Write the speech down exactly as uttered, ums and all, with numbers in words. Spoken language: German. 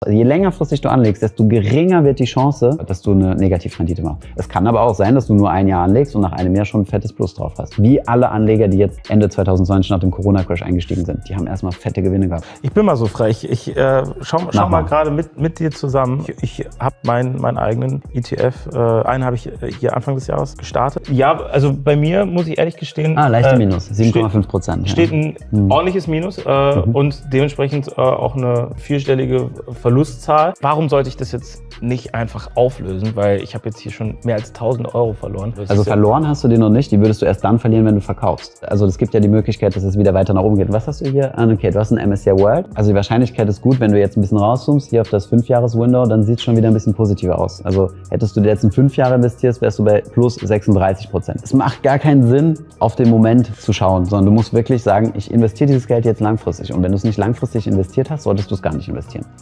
Je längerfristig du anlegst, desto geringer wird die Chance, dass du eine Negativrendite machst. Es kann aber auch sein, dass du nur ein Jahr anlegst und nach einem Jahr schon ein fettes Plus drauf hast. Wie alle Anleger, die jetzt Ende zweitausendzwanzig nach dem Corona-Crash eingestiegen sind. Die haben erstmal fette Gewinne gehabt. Ich bin mal so frech. Ich äh, schau, schau mal gerade mit, mit dir zusammen. Ich, ich habe meinen meinen eigenen E T F. Äh, einen habe ich hier Anfang des Jahres gestartet. Ja, also bei mir muss ich ehrlich gestehen. Ah, leichte äh, Minus. sieben Komma fünf Prozent. Steht, ja. steht ein mhm. ordentliches Minus äh, mhm. und dementsprechend äh, auch eine vierstellige Verlustzahl. Warum sollte ich das jetzt nicht einfach auflösen? Weil ich habe jetzt hier schon mehr als tausend Euro verloren. Das also verloren hast du den noch nicht. Die würdest du erst dann verlieren, wenn du verkaufst. Also es gibt ja die Möglichkeit, dass es wieder weiter nach oben geht. Was hast du hier? Ah, okay, du hast ein M S C I World. Also die Wahrscheinlichkeit ist gut, wenn du jetzt ein bisschen rauszoomst, hier auf das fünf Jahres Window, dann sieht es schon wieder ein bisschen positiver aus. Also hättest du jetzt in fünf Jahre investierst, wärst du bei plus sechsunddreißig Prozent. Es macht gar keinen Sinn, auf den Moment zu schauen, sondern du musst wirklich sagen, ich investiere dieses Geld jetzt langfristig. Und wenn du es nicht langfristig investiert hast, solltest du es gar nicht investieren.